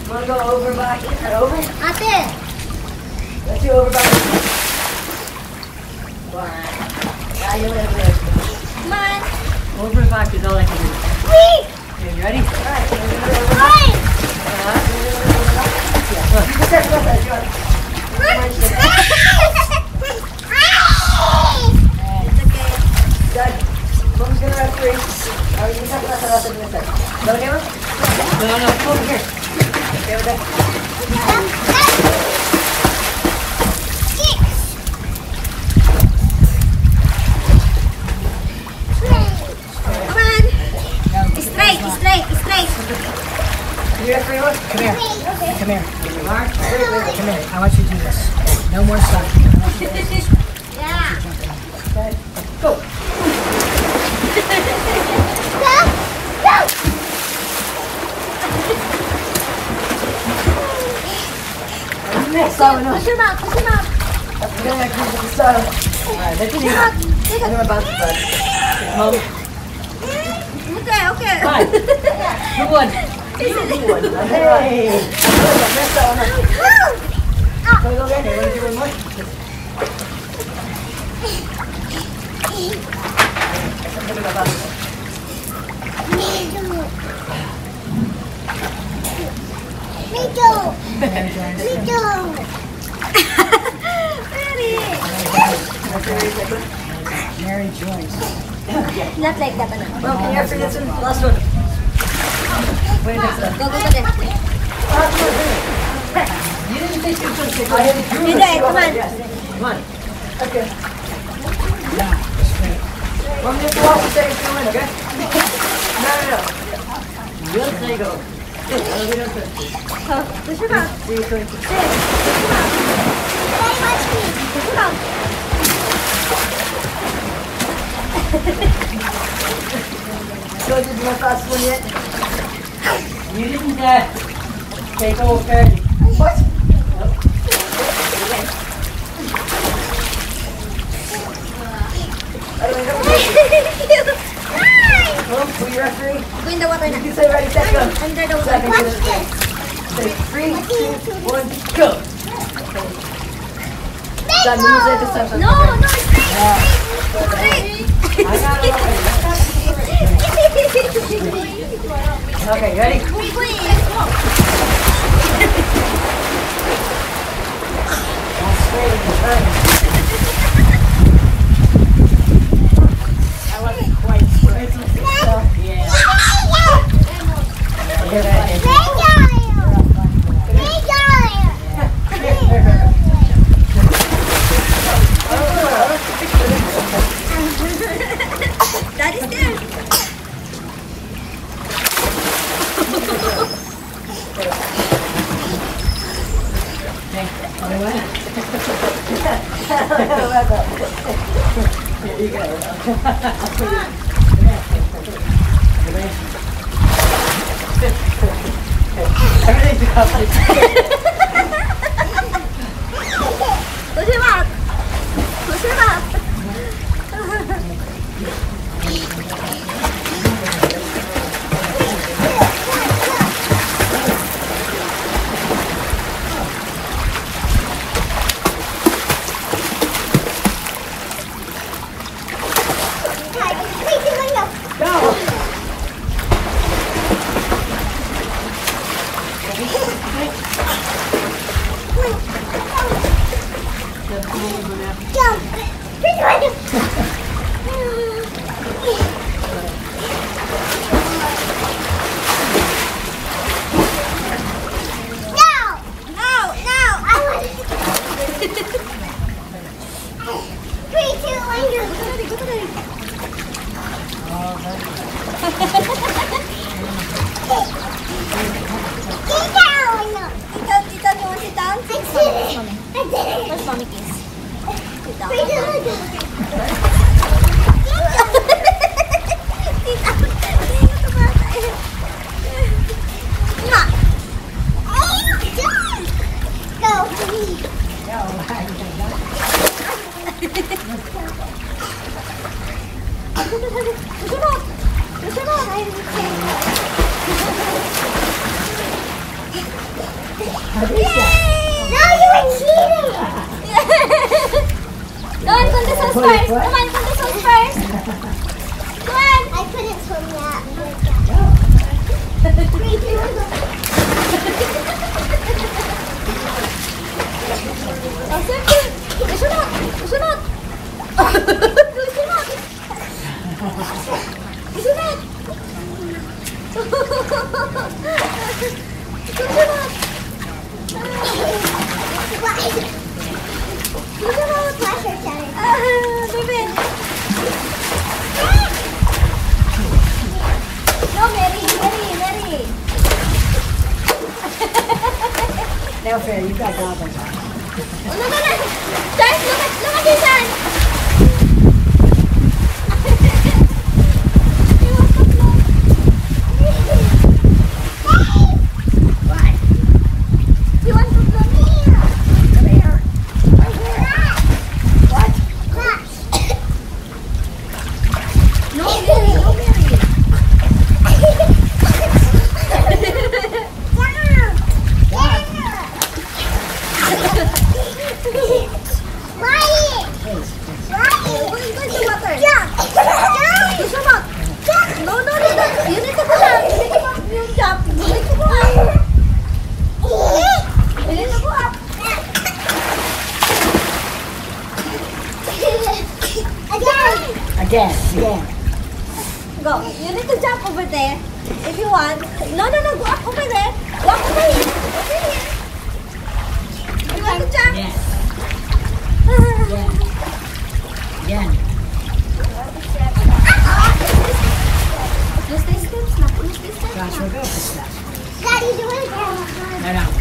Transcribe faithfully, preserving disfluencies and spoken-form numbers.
Want to go over back and over? Ate! Let's do over back. One. Yeah, you live there. Come on! Over and back is all I can do. Wait! Okay, you ready? Alright. Wait! Uh-huh. Yeah. Well, you can start with that if you want. It's okay. Good. Mom's gonna referee. Alright, you can talk about that after the second. Is that okay, Mom? No, no, over here. Okay, over there. Straight, straight, straight. You referee one? Come here. Okay. Come here. Mark, wait, wait, wait. Come here. I want you to do this. No more side. Yeah. Okay. Go. Go! Go! Next, so no. Push him out, push him out. That's good. I can do the style. Alright, let me I know about the bud. Mom. Okay, okay. Fine. Who won? You won. Hey. I messed that one up. Can we go there? Okay, want to do one more? Me too. Me too. Mary joins. Not like that, ano? Well, can you answer this one? Last one. Wait a minute. Go, go, go there. You didn't say two things. I had to do You it. there, come on. Come on. Okay. Yeah, straight. Well, I'm going to watch the second two in, okay? No, no, no. We'll say go. We don't do it. Oh, push him out. Three, two, two. Push him out. Very much speed. Push him out. So did you want fast one yet? You didn't uh, take over fairly. What? Nope. I don't know. Well, who you referee? Go in the water You na. can say ready, set, go. Under the water. Second to the thing. Say three, two, one, go. That moves it this time. No, no, straight. Straight. I got it. Okay, ready? Wait, wait, let's go. That's straight in the turn. I wasn't quite straight. So, yeah. Look at that. Daddy's there. Here you go. Everything's covered. Push him out. Push him out. Go. Three, two, one, go. Oh, siyempre. Isunod. Isunod. Isunod. Isunod. Isunod. Isunod. Ah, baby. No, Mary, Mary, Mary. Now, fair, you've got goggles on. Oh, look at that. Guys, look at, look at this one. He wants to blow. Why? He wants to blow me. Come here. What? No, Mary, no, Mary. Again, again. Go. You need to jump over there if you want. No, no, no. Go up over there. Walk over here. Over here. You want to jump? Again. Again. Again. Use the steps now. Use the steps Joshua, now. go up the steps. Daddy, do it again. No, no.